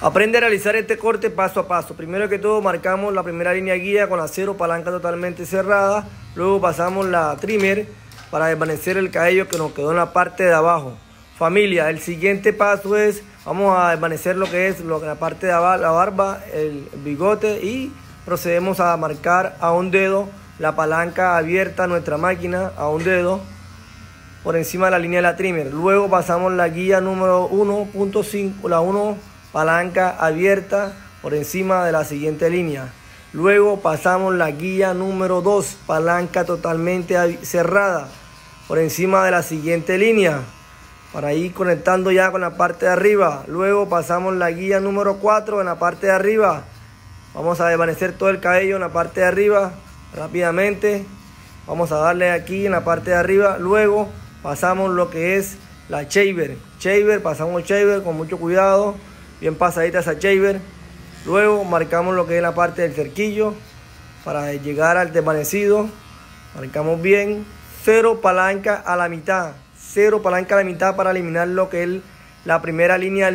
Aprende a realizar este corte paso a paso. Primero que todo marcamos la primera línea guía con la 0 palanca totalmente cerrada. Luego pasamos la trimmer para desvanecer el cabello que nos quedó en la parte de abajo. Familia, el siguiente paso es, vamos a desvanecer lo que es la parte de la barba, el bigote, y procedemos a marcar a un dedo la palanca abierta a nuestra máquina, a un dedo por encima de la línea de la trimmer. Luego pasamos la guía número 1.5, la 1 palanca abierta por encima de la siguiente línea. Luego pasamos la guía número 2, palanca totalmente cerrada por encima de la siguiente línea, para ir conectando ya con la parte de arriba. Luego pasamos la guía número 4 en la parte de arriba. Vamos a desvanecer todo el cabello en la parte de arriba rápidamente. Vamos a darle aquí en la parte de arriba. Luego pasamos lo que es la shaver. Pasamos shaver con mucho cuidado, bien pasadita esa shaver. Luego marcamos lo que es la parte del cerquillo para llegar al desvanecido. Marcamos bien. 0 palanca a la mitad. 0 palanca a la mitad para eliminar lo que es la primera línea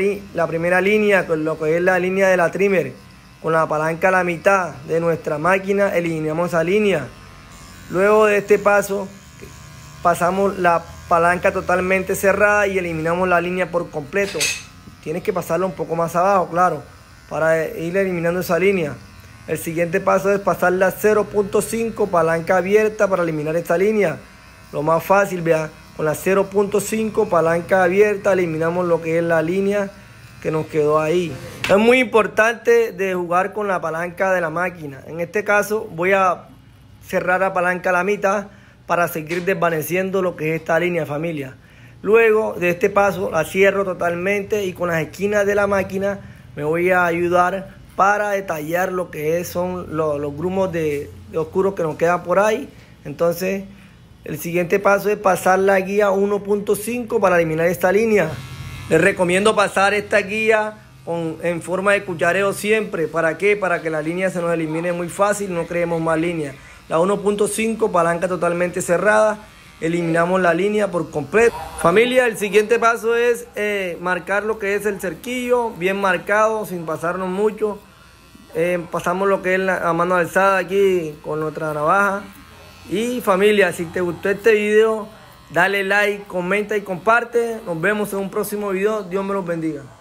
con lo que es la línea de la trimmer. Con la palanca a la mitad de nuestra máquina eliminamos esa línea. Luego de este paso pasamos la palanca totalmente cerrada y eliminamos la línea por completo. Tienes que pasarla un poco más abajo, claro, para ir eliminando esa línea. El siguiente paso es pasar la 0.5 palanca abierta para eliminar esta línea. Lo más fácil, vea, con la 0.5 palanca abierta eliminamos lo que es la línea que nos quedó ahí. Es muy importante de jugar con la palanca de la máquina. En este caso voy a cerrar la palanca a la mitad para seguir desvaneciendo lo que es esta línea, familia. Luego de este paso la cierro totalmente y con las esquinas de la máquina me voy a ayudar para detallar lo que son los grumos de oscuros que nos quedan por ahí. Entonces el siguiente paso es pasar la guía 1.5 para eliminar esta línea. Les recomiendo pasar esta guía en forma de cuchareo siempre. ¿Para qué? Para que la línea se nos elimine muy fácil, no creemos más líneas. La 1.5 palanca totalmente cerrada, eliminamos la línea por completo. Familia, el siguiente paso es marcar lo que es el cerquillo, bien marcado, sin pasarnos mucho. Pasamos lo que es la mano alzada aquí con nuestra navaja. Y familia, si te gustó este video, dale like, comenta y comparte. Nos vemos en un próximo video. Dios me los bendiga.